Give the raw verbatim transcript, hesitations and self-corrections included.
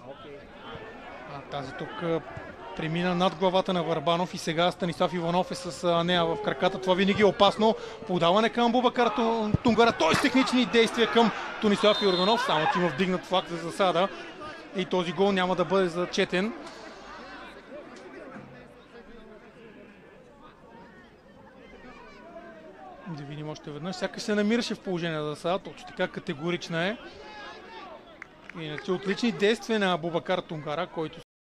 А, тази тук а, премина над главата на Върбанов и сега Станислав Иванов е с а, нея в краката. Това винаги е опасно. Подаване към Бубакар Тунгара. Той с технични действия към Тонислав Йорданов. Само че има вдигнат флаг за засада. И този гол няма да бъде зачетен. Да видим още веднъж. Сякаш се намираше в положение за засада. Точно така категорична е. Иначе отлични действия на Бубакар Тунгара, който